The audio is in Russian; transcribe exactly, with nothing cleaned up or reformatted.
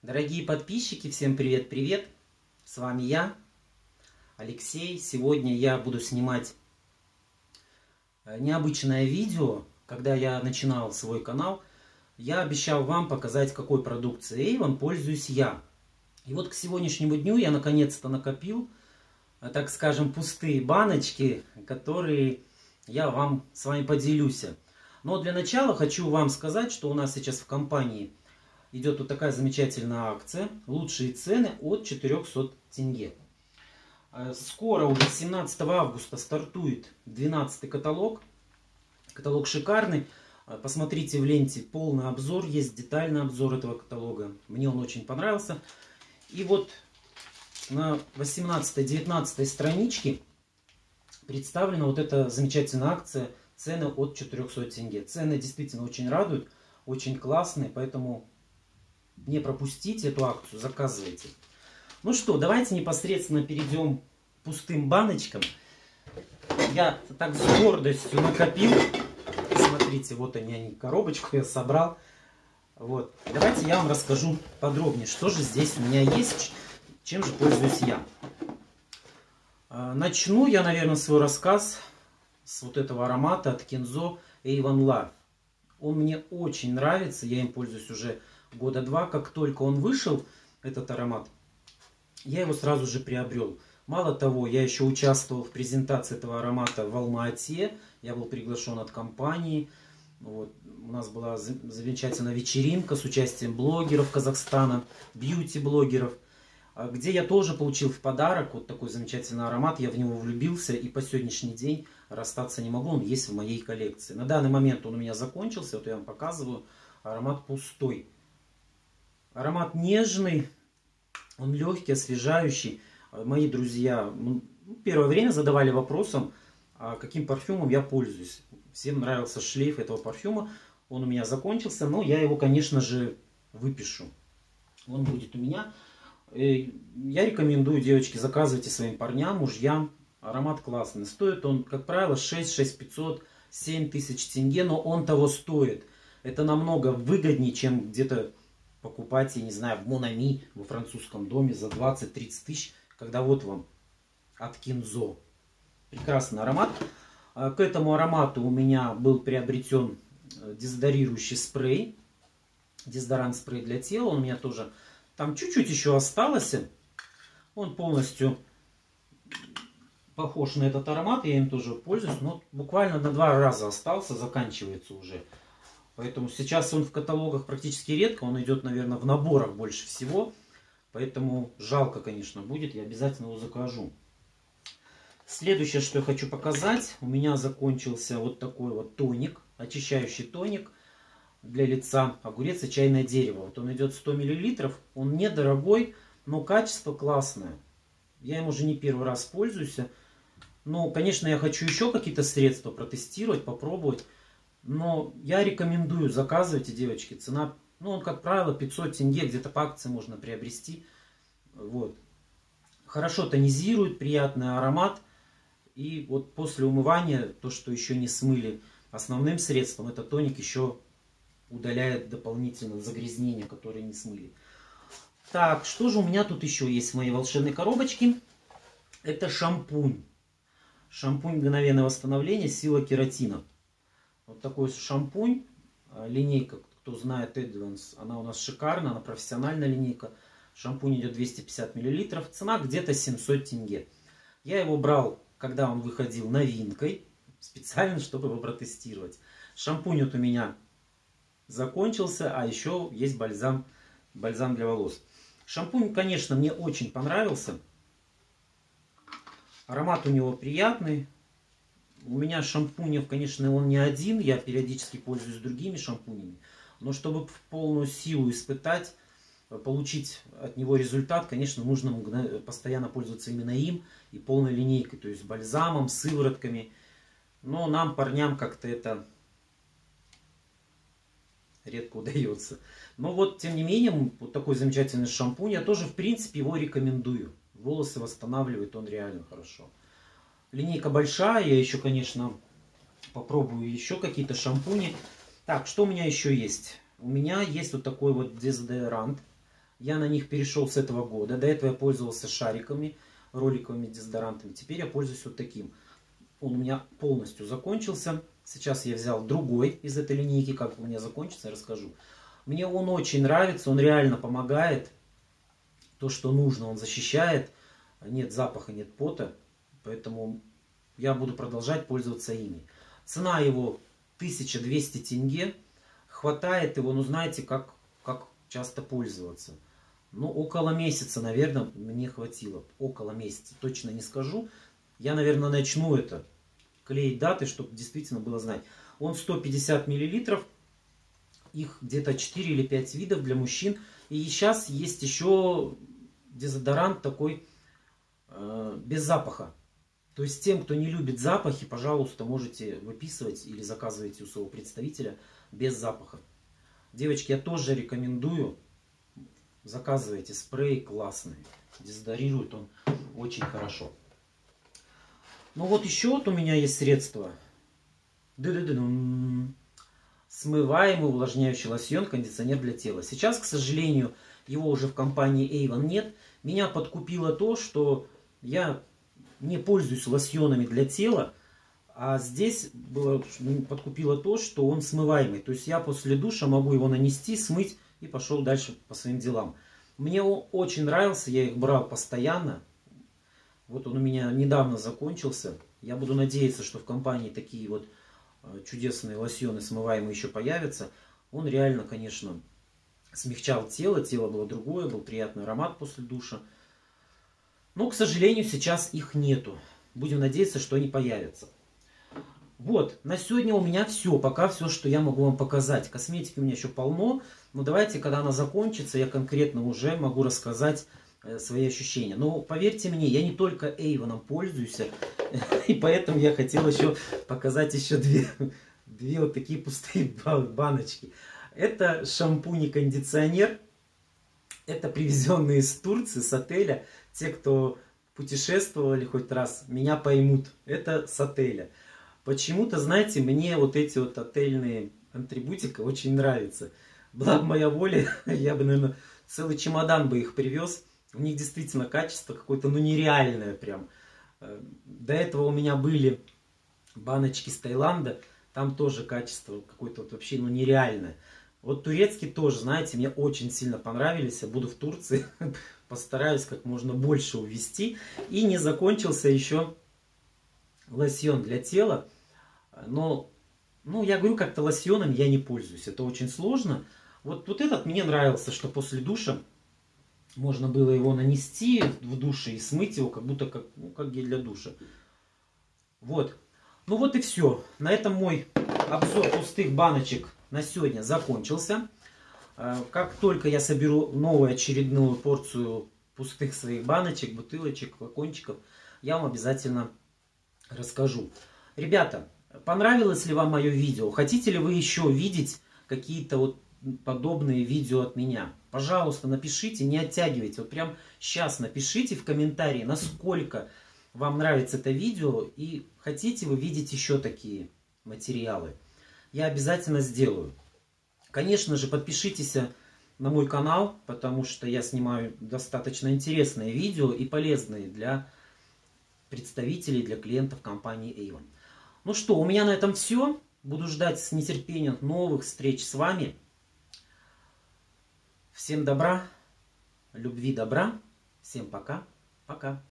Дорогие подписчики, всем привет-привет! С вами я, Алексей. Сегодня я буду снимать необычное видео. Когда я начинал свой канал, я обещал вам показать, какой продукцией Avon пользуюсь я. И вот к сегодняшнему дню я наконец-то накопил, так скажем, пустые баночки, которые я вам с вами поделюсь. Но для начала хочу вам сказать, что у нас сейчас в компании идет вот такая замечательная акция. Лучшие цены от четырёхсот тенге. Скоро, уже семнадцатого августа, стартует двенадцатый каталог. Каталог шикарный. Посмотрите в ленте, полный обзор есть, детальный обзор этого каталога. Мне он очень понравился. И вот на восемнадцатой-девятнадцатой страничке представлена вот эта замечательная акция. Цены от четырёхсот тенге. Цены действительно очень радуют, очень классные, поэтому не пропустите эту акцию, заказывайте. Ну что, давайте непосредственно перейдем к пустым баночкам. Я так с гордостью накопил. Смотрите, вот они, они, коробочку я собрал. Вот. Давайте я вам расскажу подробнее, что же здесь у меня есть, чем же пользуюсь я. Начну я, наверное, свой рассказ с вот этого аромата от Kenzo Avon Love. Он мне очень нравится, я им пользуюсь уже года два. Как только он вышел, этот аромат, я его сразу же приобрел. Мало того, я еще участвовал в презентации этого аромата в Алма-Ате. Я был приглашен от компании. Вот. У нас была замечательная вечеринка с участием блогеров Казахстана, бьюти-блогеров, где я тоже получил в подарок вот такой замечательный аромат. Я в него влюбился и по сегодняшний день расстаться не могу. Он есть в моей коллекции. На данный момент он у меня закончился. Вот я вам показываю. Аромат пустой. Аромат нежный. Он легкий, освежающий. Мои друзья первое время задавали вопросом, каким парфюмом я пользуюсь. Всем нравился шлейф этого парфюма. Он у меня закончился, но я его, конечно же, выпишу. Он будет у меня. Я рекомендую, девочки, заказывайте своим парням, мужьям. Аромат классный. Стоит он, как правило, шесть, шесть тысяч пятьсот, семь тысяч тенге, но он того стоит. Это намного выгоднее, чем где-то покупать, я не знаю, в Монами, во французском доме за двадцать-тридцать тысяч, когда вот вам от Kenzo. Прекрасный аромат. К этому аромату у меня был приобретен дезодорирующий спрей. Дезодорант спрей для тела. Он у меня тоже там чуть-чуть еще осталось. Он полностью похож на этот аромат. Я им тоже пользуюсь. Но буквально на два раза остался. Заканчивается уже. Поэтому сейчас он в каталогах практически редко. Он идет, наверное, в наборах больше всего. Поэтому жалко, конечно, будет. Я обязательно его закажу. Следующее, что я хочу показать. У меня закончился вот такой вот тоник. Очищающий тоник для лица. Огурец и чайное дерево. Вот он идет сто миллилитров. Он недорогой, но качество классное. Я им уже не первый раз пользуюсь. Но, конечно, я хочу еще какие-то средства протестировать, попробовать. Но я рекомендую, заказывайте, девочки. Цена, ну, он, как правило, пятьсот тенге, где-то по акции можно приобрести. Вот. Хорошо тонизирует, приятный аромат. И вот после умывания, то, что еще не смыли основным средством, этот тоник еще удаляет дополнительно загрязнения, которые не смыли. Так, что же у меня тут еще есть в моей волшебной коробочке? Это шампунь. Шампунь мгновенного восстановления, сила кератина. Вот такой шампунь. Линейка, кто знает, Advance, она у нас шикарная, она профессиональная линейка. Шампунь идет двести пятьдесят миллилитров. Цена где-то семьсот тенге. Я его брал, когда он выходил новинкой. Специально, чтобы его протестировать. Шампунь вот у меня закончился. А еще есть бальзам, бальзам для волос. Шампунь, конечно, мне очень понравился. Аромат у него приятный. У меня шампунев, конечно, он не один. Я периодически пользуюсь другими шампунями. Но чтобы в полную силу испытать, получить от него результат, конечно, нужно постоянно пользоваться именно им и полной линейкой. То есть бальзамом, сыворотками. Но нам, парням, как-то это редко удается. Но вот, тем не менее, вот такой замечательный шампунь. Я тоже, в принципе, его рекомендую. Волосы восстанавливает он реально хорошо. Линейка большая. Я еще, конечно, попробую еще какие-то шампуни. Так, что у меня еще есть? У меня есть вот такой вот дезодорант. Я на них перешел с этого года. До этого я пользовался шариками, роликовыми дезодорантами. Теперь я пользуюсь вот таким. Он у меня полностью закончился. Сейчас я взял другой из этой линейки. Как у меня закончится, я расскажу. Мне он очень нравится. Он реально помогает. То, что нужно, он защищает. Нет запаха, нет пота. Поэтому я буду продолжать пользоваться ими. Цена его тысяча двести тенге. Хватает его, ну знаете, как, как часто пользоваться. Ну, около месяца, наверное, мне хватило. Около месяца, точно не скажу. Я, наверное, начну это клеить даты, чтобы действительно было знать. Он сто пятьдесят миллилитров. Их где-то четыре или пять видов для мужчин. И сейчас есть еще дезодорант такой э, без запаха. То есть тем, кто не любит запахи, пожалуйста, можете выписывать или заказывайте у своего представителя без запаха. Девочки, я тоже рекомендую. Заказывайте, спрей классный. Дезодорирует он очень хорошо. Ну вот еще вот у меня есть средство. Ды-ды-ды-дум. Смываемый увлажняющий лосьон, кондиционер для тела. Сейчас, к сожалению, его уже в компании Avon нет. Меня подкупило то, что я не пользуюсь лосьонами для тела. А здесь было, подкупило то, что он смываемый. То есть я после душа могу его нанести, смыть и пошел дальше по своим делам. Мне он очень нравился, я их брал постоянно. Вот он у меня недавно закончился. Я буду надеяться, что в компании такие вот чудесные лосьоны смываемые еще появятся. Он реально, конечно, смягчал тело. Тело было другое, был приятный аромат после душа. Но, к сожалению, сейчас их нету. Будем надеяться, что они появятся. Вот, на сегодня у меня все. Пока все, что я могу вам показать. Косметики у меня еще полно. Но давайте, когда она закончится, я конкретно уже могу рассказать э, свои ощущения. Но поверьте мне, я не только Avon пользуюсь. И поэтому я хотел еще показать еще две, две вот такие пустые баночки. Это шампунь и кондиционер. Это привезенные из Турции, с отеля. Те, кто путешествовали хоть раз, меня поймут. Это с отеля. Почему-то, знаете, мне вот эти вот отельные атрибутика очень нравятся. Была бы моя воля, я бы, наверное, целый чемодан бы их привез. У них действительно качество какое-то, ну, нереальное прям. До этого у меня были баночки с Таиланда. Там тоже качество какое-то вот вообще, ну, нереальное. Вот турецкие тоже, знаете, мне очень сильно понравились. Я буду в Турции, постараюсь как можно больше увезти. И не закончился еще лосьон для тела. Но, ну, я говорю, как-то лосьоном я не пользуюсь. Это очень сложно. Вот, вот этот мне нравился, что после душа можно было его нанести в душе и смыть его, как будто как, ну, как гель для душа. Вот. Ну вот и все. На этом мой обзор пустых баночек на сегодня закончился. Как только я соберу новую очередную порцию пустых своих баночек, бутылочек, флакончиков, я вам обязательно расскажу. Ребята, понравилось ли вам мое видео? Хотите ли вы еще видеть какие-то вот подобные видео от меня? Пожалуйста, напишите, не оттягивайте. Вот прям сейчас напишите в комментарии, насколько вам нравится это видео и хотите вы видеть еще такие материалы. Я обязательно сделаю. Конечно же, подпишитесь на мой канал, потому что я снимаю достаточно интересные видео и полезные для представителей, для клиентов компании Avon. Ну что, у меня на этом все. Буду ждать с нетерпением новых встреч с вами. Всем добра, любви, добра. Всем пока. Пока.